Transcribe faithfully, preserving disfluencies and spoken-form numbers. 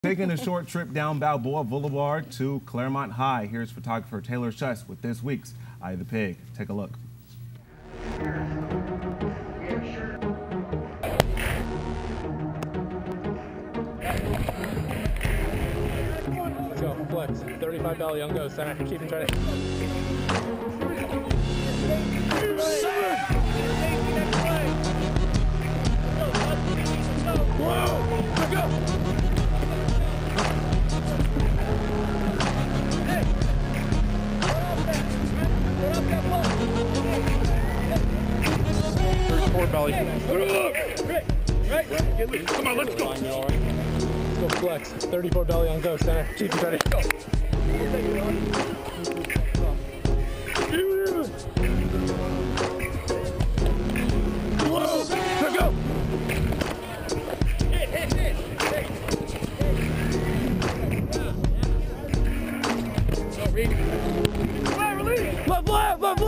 Taking a short trip down Balboa Boulevard to Clairemont High. Here's photographer Taylor Schuss with this week's Eye of the Pig. Take a look. Let's go, flex. thirty-five belly on go, center. Keep him trying to. Whoa! Let's go! Four belly. Right, right. Get loose. Come on, let's go. Let's go flex. thirty-four belly on go, center. Keep it ready. Go. Whoa! Let's go. Hit, hit, hit, hit. Go, Reed. Left, left, left.